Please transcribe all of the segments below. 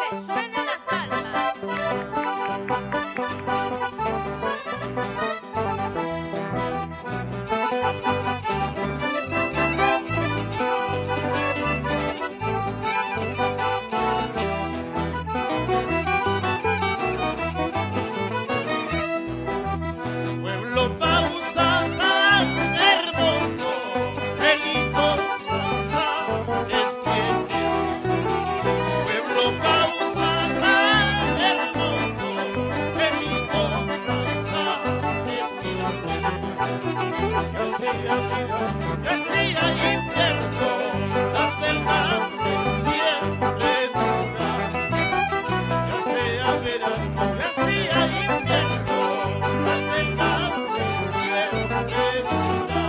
suene la salsa. Pueblo pausa tan hermoso, qué lindo es tiene. Pueblo pausa tan hermoso, qué lindo es tiene. Que hacía vida, que hacía infierno, las selvas del siempre dura. Que hacía verano, que hacía invierno, las selvas del siempre dura.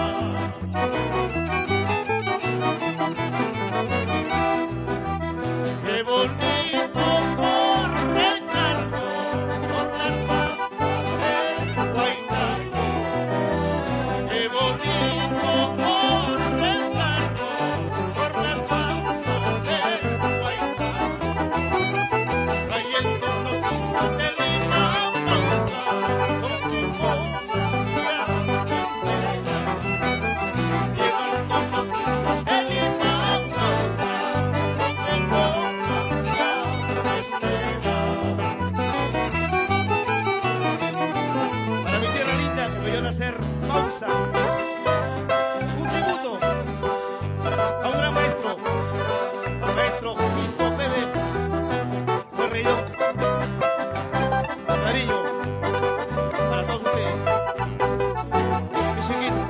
Qué bonito corre el carro por las pastas del Guaynabo. Qué bonito corre el carro por las pastas del Guaynabo. Trayendo noticias de Lima Pausa, con tu fotografía espera. Llevando noticias de Lima Pausa, con tu fotografía espera. Para mi tierra linda que me vio nacer Pausa, un tributo a un gran maestro, al maestro Quinto Pérez. Fue reído, cariño, para todos ustedes. Mi chiquito.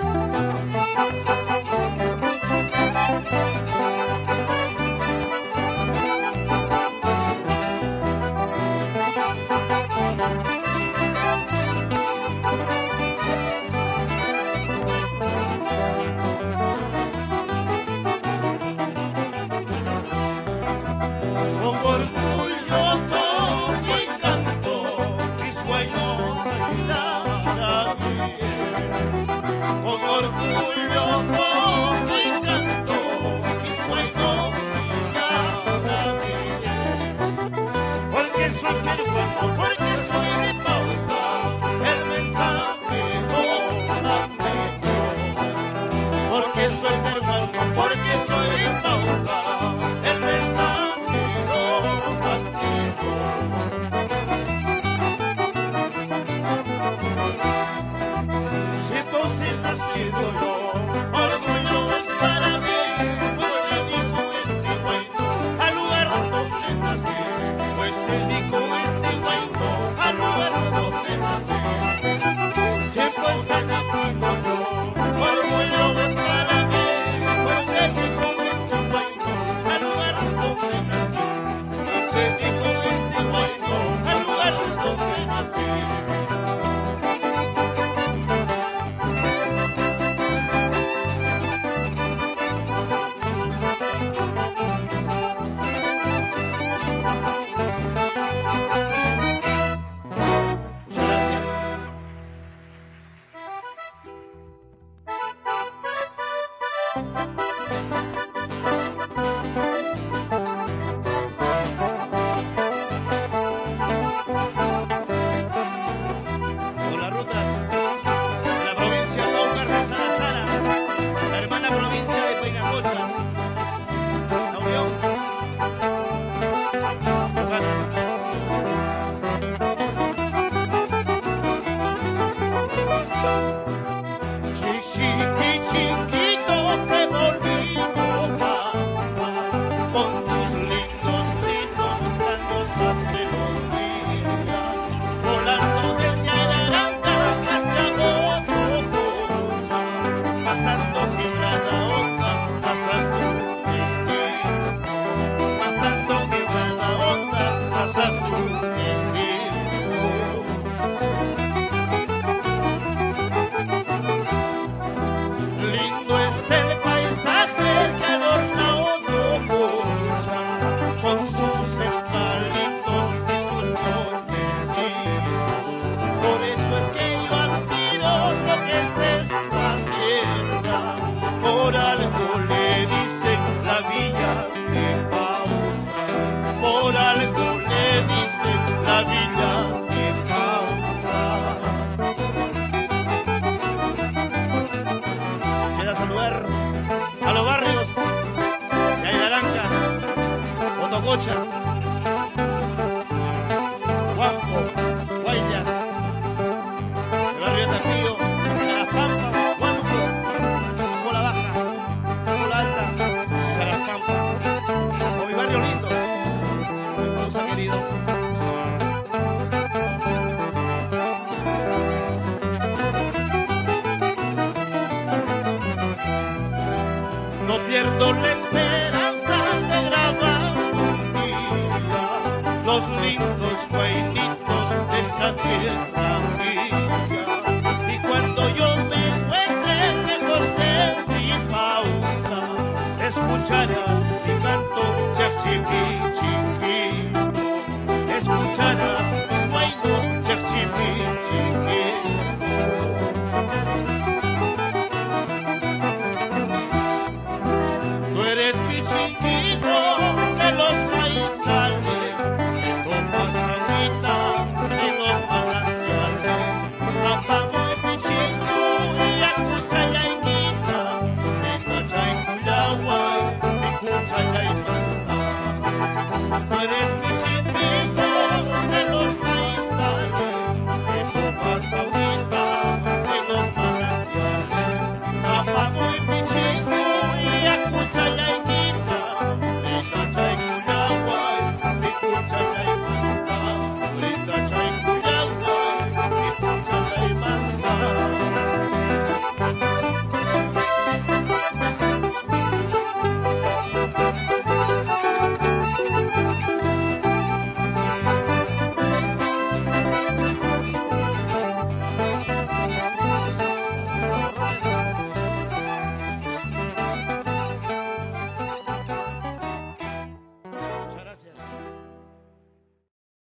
Con orgullo toco y canto mi sueño bailará bien. Con orgullo toco y canto mi sueño bailará bien. Porque soy peruano, porque soy de Pausa, el mensaje no lamento. Porque soy peruano, porque soy de Pausa, el mensaje no lamento. Siento ser nacido yo, orgullo es para mí, pues dedico este guayno al lugar donde nací, pues dedico este guayno al lugar donde nací. Siento ser nacido yo, orgullo es para mí, pues dedico este guayno al lugar donde nací, pues dedico este guayno al lugar donde nací. Por las rutas de la provincia de Cauca, Salazar, la hermana provincia de Painacochas, la Unión Locana. Chiquito te volví loca, con tus lindos años hace los días, volando desde Araranda hasta Botococha, pasando Quebrada Honda hasta su destino, pasando Quebrada Honda Ocampo, Guayas, el barrio de Tapío, Carapampa, Huánuco, Cola Baja, Cola Alta, Carapampa, o mi barrio lindo, mi pausa querido. No pierdo la esperanza de grabar un día los